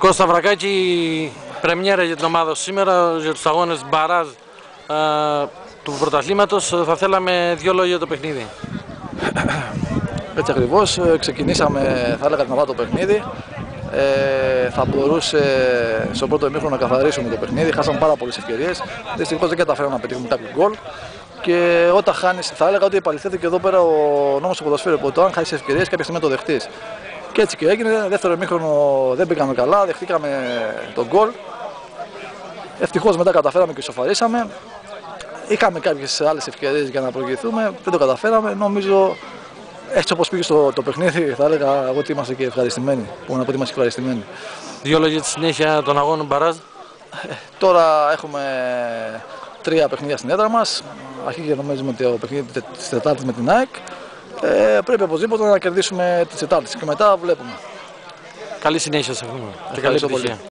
Κώστα Βρακάκη, πρεμιέρα για την ομάδα σήμερα, για τους αγώνες μπαράζ του πρωταθλήματος. Θα θέλαμε δύο λόγια για το παιχνίδι. Έτσι ακριβώς, ξεκινήσαμε, θα έλεγα, την ομάδα το παιχνίδι. Θα μπορούσε στο πρώτο ημίχρονο να καθαρίσουμε το παιχνίδι. Χάσαμε πάρα πολλές ευκαιρίες. Δυστυχώς δεν καταφέραμε να πετύχουμε κάποιο γκολ. Και όταν χάνεις, θα έλεγα ότι επαληθεύεται εδώ πέρα ο νόμος του ποδοσφαίρου. Οπότε, αν χάσεις ευκαιρίες, κάποια στιγμή το δεχτείς. Και έτσι και έγινε. Δεύτερο ημίχρονο δεν πήγαμε καλά. Δεχτήκαμε τον γκολ. Ευτυχώς μετά καταφέραμε και ισοφαρίσαμε. Είχαμε κάποιες άλλες ευκαιρίες για να προηγηθούμε. Δεν το καταφέραμε. Νομίζω, έτσι όπως πήγε το παιχνίδι, θα έλεγα εγώ ότι είμαστε και ευχαριστημένοι. Μπορώ να πω ότι είμαστε ευχαριστημένοι. Δύο λόγια για τη συνέχεια των αγώνων μπαράζ. Τώρα έχουμε 3 παιχνίδια στην έδρα μας. Αρχίζει νομίζουμε το παιχνίδι της Τετάρτης με την ΑΕΚ. Πρέπει οπωσδήποτε να κερδίσουμε τις Τετάρτες και μετά βλέπουμε. Καλή συνέχεια σε αυτό. Ευχαριστώ πολύ.